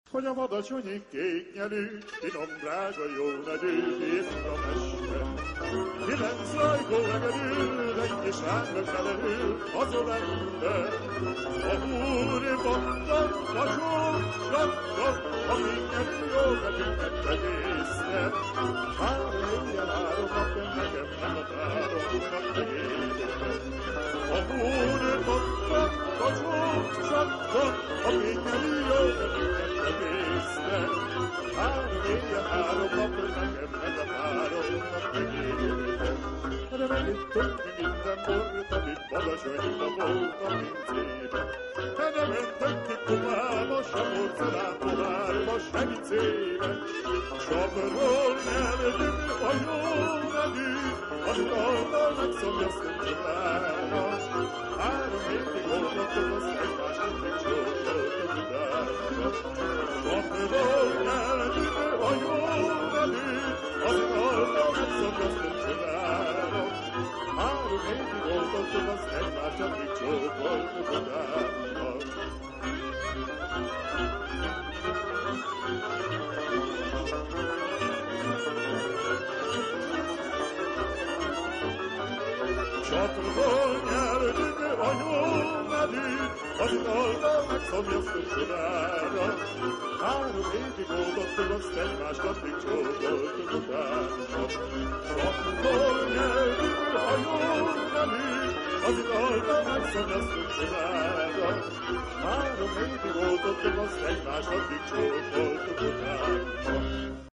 hogy a madacsonyi kéknyelű, finom drága jó nevű írta mester. 9 rajkó megedül, egy kis árnak belehül, az a ember. A húrban a csókrattak, a kéknyelű jó nevűnek begészte. 3 éjjel 3 nap, nekem nem a 3 nap megészte. A húrban a csókrattak, a kéknyelű jó nevűnek begészte. 3 éjjel 3 nap, nekem nem a 3 nap megészte. De megittünk mi minden bort, amit Badacsonyba volt a pincébe. De nem mentek ki Kumába, se porcelánpovárba, se vicébe. Sapról nyelvünk a jó nevű, amit arról megszomjaztunk csodára. 3 hétig hallgattuk, azt egymásnak megcsókoltuk utána. Sapról nyelvünk a jó nevű, amit arról megszomjaztunk csodára. 3 hétig hallgattuk, azt egymásnak megcsókoltuk utána. Csapról nyelvünk a jó nevű, az italtal megszomjaztunk csodára. 3 hétig oldottuk, azt egymásnak még csókoltuk utána. Csapról nyelvünk a jó nevű, az italtal megszomjaztunk csodára. 3 hétig oldottuk, azt egymásnak még csókoltuk utána.